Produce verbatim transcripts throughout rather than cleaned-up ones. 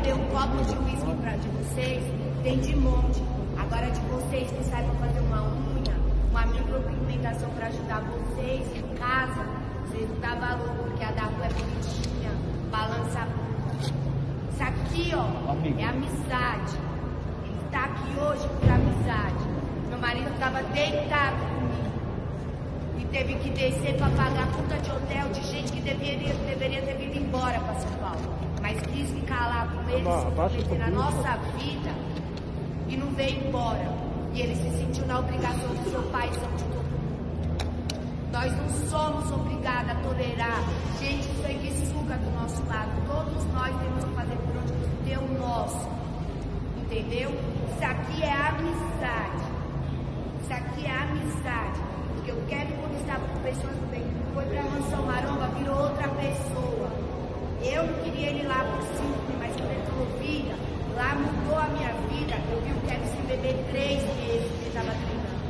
beber um copo de uísque pra de vocês, tem de monte. Agora de vocês que saibam fazer uma unha, uma micropigmentação pra ajudar vocês em casa, vocês não dão valor, porque a da rua é bonitinha, balança a bunda. Isso aqui, ó, Amigo. é amizade. Ele tá aqui hoje por amizade. Meu marido tava deitado comigo e teve que descer pra pagar a conta de hotel de gente que deveria, deveria ter vindo embora pra São Paulo. Mas quis ficar lá com eles, se meter na nossa vida e não veio embora. E ele se sentiu na obrigação do seu pai e de todo mundo. Nós não somos obrigados a tolerar gente sanguessuga do nosso lado. Todos nós temos que fazer por onde ter o nosso. Entendeu? Isso aqui é amizade. Isso aqui é amizade. Porque o Kevin, quando estava com pessoas do bem, foi pra Mansão Maromba, virou outra pessoa. Eu não queria ele lá por cinco, mas quando ele falou, filha, lá mudou a minha vida. Eu vi o Kevin se beber três meses que ele estava treinando.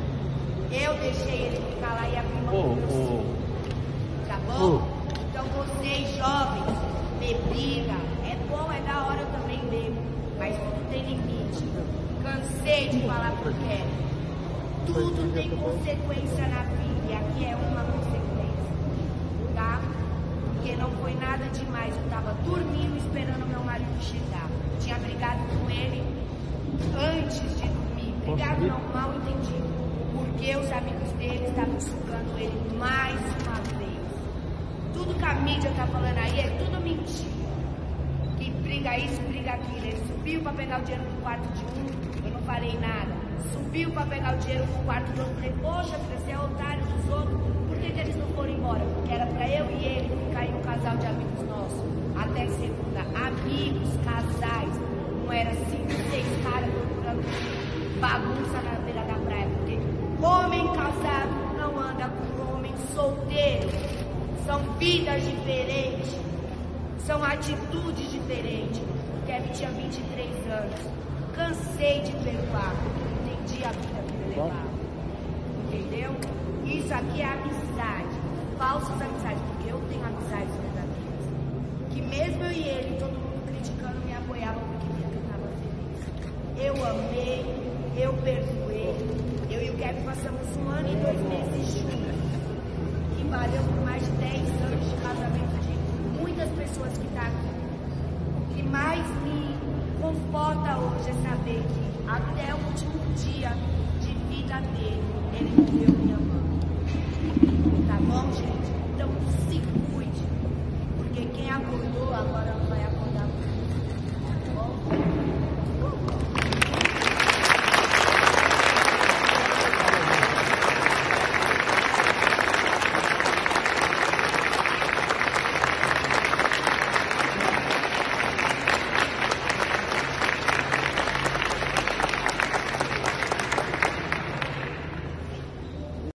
Eu deixei ele ficar lá e abrir mão do meu filho. Tá bom? Então vocês jovens, me briga. É bom, é da hora, eu também bebo. Mas tudo tem limite. Cansei de falar pro Kevin. Tudo tem consequência na vida. E aqui é uma consequência. Tá? Porque não foi nada demais. Eu tava dormindo esperando meu marido chegar. Tinha brigado com ele antes de dormir. Brigado não, mal entendido. Porque os amigos dele estavam sugando ele mais uma vez. Tudo que a mídia tá falando aí é tudo mentira. Que briga isso, briga aquilo. Ele subiu pra pegar o dinheiro do quarto de um, eu não falei nada. Subiu pra pegar o dinheiro do quarto do outro, falei, poxa, filha, você é otário dos outros. Por que, que eles não foram embora? Porque era pra eu e ele ficar em um casal de amigos nossos. Até segunda. Amigos, casais. Não era cinco, seis caras procurando bagunça na beira da praia. Porque homem casado não anda com homem solteiro. São vidas diferentes. São atitudes diferentes. O Kevin tinha vinte e três anos. Cansei de perdoar. Entendi a vida que ele levava. Entendeu? Isso aqui é amizade. Falsas amizades. Porque eu tenho amizades verdadeiras. Que mesmo eu e ele, todo mundo criticando, me apoiava porque via que eu estava feliz. Eu amei, eu perdoei. Eu e o Kevin passamos um ano e dois meses juntos. Que valeu por mais de dez anos de casamento de muitas pessoas que estão aqui. O que mais me conforta hoje é saber que até o último dia de vida dele, ele viveu me amando. Tá bom, gente? Então se cuide. Porque quem acordou agora não vai acordar.